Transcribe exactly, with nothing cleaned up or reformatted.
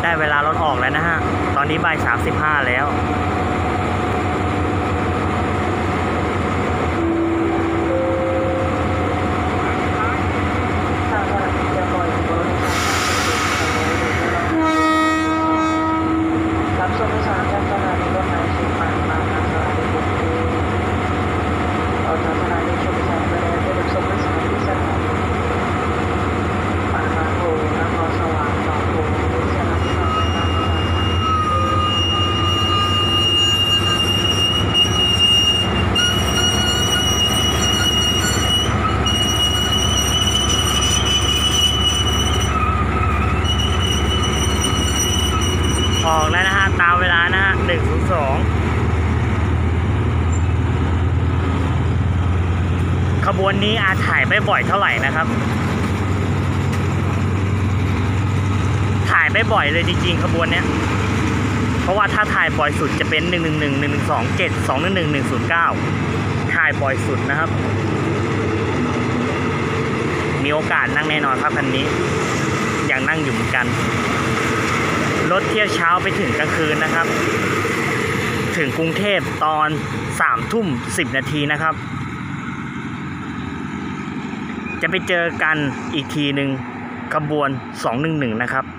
ได้เวลารถออกแล้วนะฮะตอนนี้บ่ายสามสิบห้าแล้วรับส่งผู้โดยสารจากสถานีรถไฟเชียงใหม่มาทางสถานีกรุงเทพออกจากสถานีชุมแสงไปแล้วจะรับส่งผู้โดยสารที่สถานีปากน้ำโพนครสวรรค์หนองโพที่สถานีต่อไปตามเวลาออกแล้วนะฮะตามเวลานะฮะหนึ่งศูนย์สองขบวนนี้อาจถ่ายไม่บ่อยเท่าไหร่นะครับถ่ายไม่บ่อยเลยจริงๆขบวนเนี้ยเพราะว่าถ้าถ่ายบ่อยสุดจะเป็นหนึ่งหนึ่งหนึ่งหนึ่งหนึ่งสองเจ็ดสองหนึ่งหนึ่งหนึ่งศูนย์เก้าถ่ายบ่อยสุดนะครับมีโอกาสนั่งแน่นอนครับคันนี้ยังนั่งอยู่เหมือนกันรถเที่ยวเช้าไปถึงกลางคืนนะครับถึงกรุงเทพตอนสามทุ่มสิบนาทีนะครับจะไปเจอกันอีกทีหนึ่งขบวนสองหนึ่งหนึ่งนะครับ